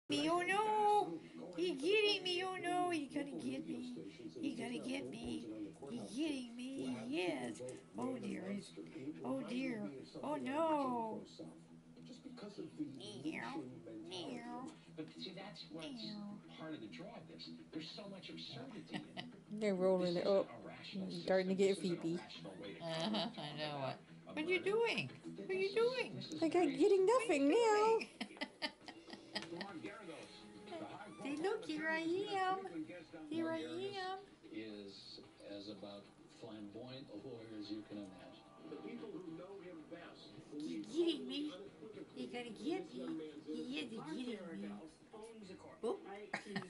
Me, oh no! He getting me, oh no! He gonna get me! He gonna get me! He getting me! Yes! Oh dear! Oh dear! Oh no! Just because of the Meow! nation mentality. Meow! But see, that's what's Meow! part of the draw of this. There's so much absurdity in it. They're rolling This it isn't up, a rational starting to system. get This isn't a Phoebe. rational way to I know what. a What are you murder. doing? What are you doing? This is Like I'm very getting What are nothing now. you doing? Say, look, here I am. Here I am. is as about flamboyant a lawyer as you can imagine. The people who know him best. He's getting me. He's gonna get me. He is getting me. Oh.